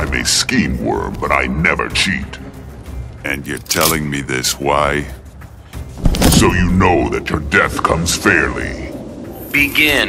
I'm a scheme worm, but I never cheat. And you're telling me this, why? So you know that your death comes fairly. Begin.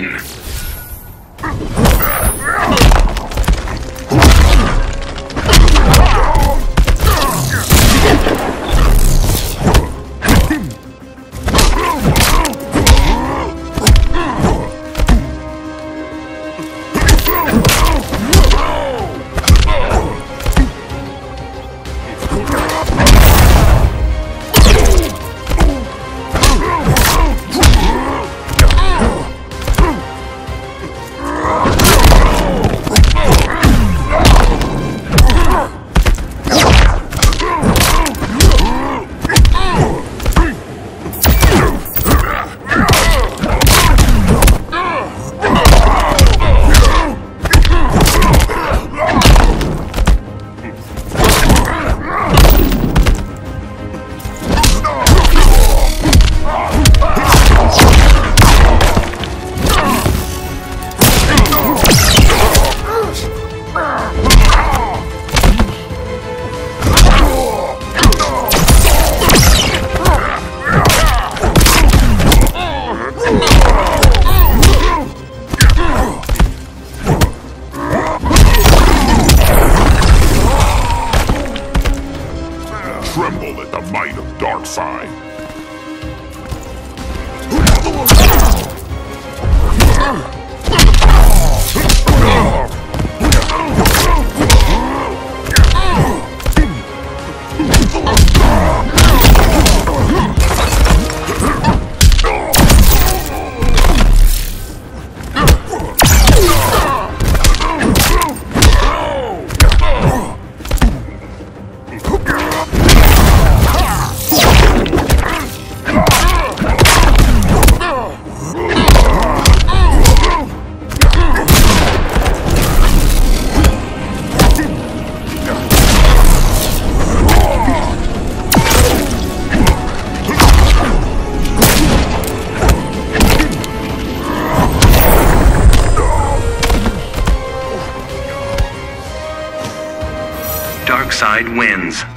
Tremble at the might of Darkseid. Darkseid wins.